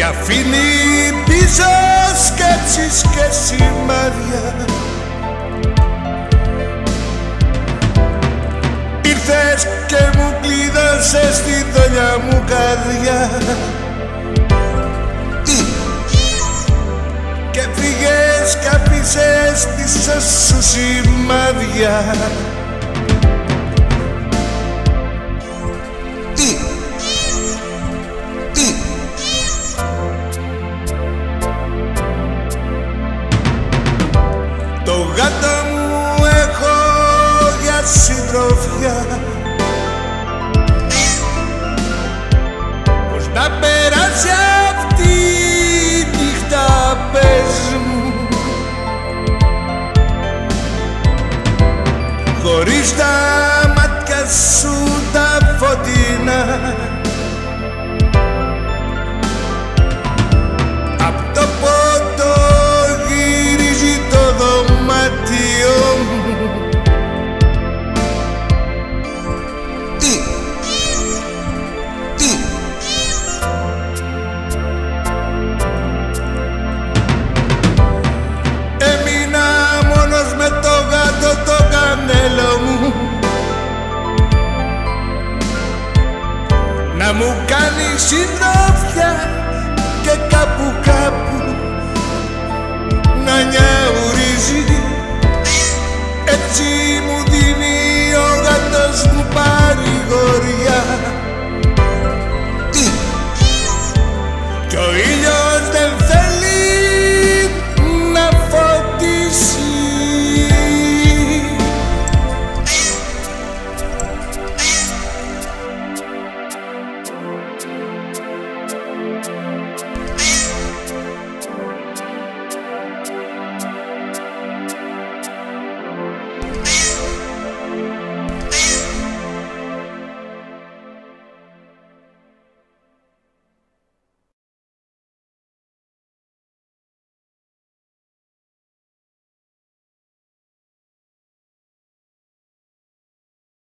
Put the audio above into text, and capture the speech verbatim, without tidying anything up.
αφήνει πίσω σκέψεις και σημάδια. Ήρθες και μου κλείδωσες τη δόλια μου καρδιά και φύγες κι άφησες πίσω σου σημάδια. Το γάτο μου έχω για συντροφιά, πώς να περάσει αυτή η νύχτα πες μου, χωρίς τα μάτια σου τα φωτεινά. Απ' το πόντο γυρίζει το δωμάτιο μου. Έμεινα μόνος με το γάτο το κανέλο μου, να μου κάνει σύντροφο